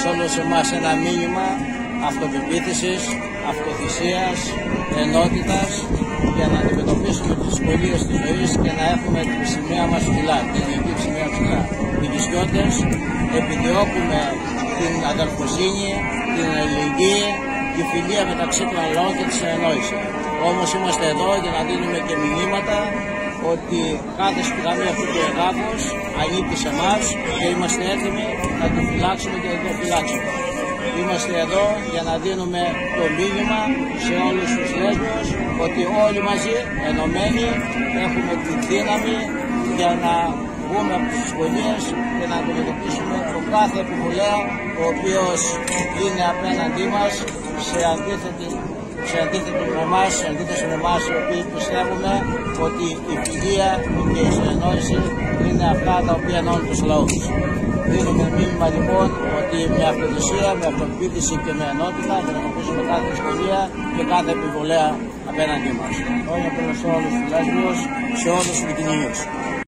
σε όλους εμάς ένα μήνυμα αυτοπεποίθησης, αυτοθυσίας, ενότητας για να αντιμετωπίσουμε τις δυσκολίες της ζωής και να έχουμε την σημαία μας ψηλά, την ελληνική σημαία ψηλά. Οι Κηστιώτες επιδιώκουμε την αδελφοσύνη, την αλληλεγγύη, τη φιλία μεταξύ των λαών και τη συνεννόηση. Όμως είμαστε εδώ για να δίνουμε και μηνύματα ότι κάθε σπουδαμία αυτού του εδάφους ανήκει σε εμάς και είμαστε έτοιμοι να το φυλάξουμε και να το φυλάξουμε. Είμαστε εδώ για να δίνουμε το μήνυμα σε όλους τους Λέσβους ότι όλοι μαζί, ενωμένοι, έχουμε τη δύναμη για να βγούμε από τις δυσκολίες και να αντιμετωπίσουμε τον κάθε επιβολέα ο οποίος είναι απέναντί μας σε αντίθεση με εμάς, οι οποίοι πιστεύουμε ότι η φιλία και η συνεννόηση είναι αυτά τα οποία ενώνουν τους λαούς. Δίνουμε μήνυμα λοιπόν ότι με αυτοθυσία, με αυτοπεποίθηση και με ενότητα θα αντιμετωπίσουμε κάθε δυσκολία και κάθε επιβολέα απέναντί μας. Όλα πολλά σε όλους τους Λέσβους, σε όλους τους Βικινίους.